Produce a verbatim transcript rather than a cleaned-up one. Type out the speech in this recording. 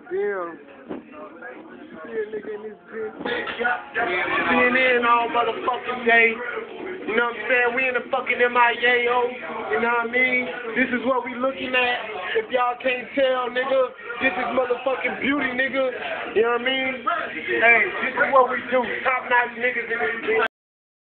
Damn. See a nigga in this bitch. C N N all motherfucking day. You know what I'm saying? We in the fucking M I A O. You know what I mean? This is what we looking at. If y'all can't tell, nigga, this is motherfucking beauty, nigga. You know what I mean? Hey, this is what we do. Top notch niggas in this bitch.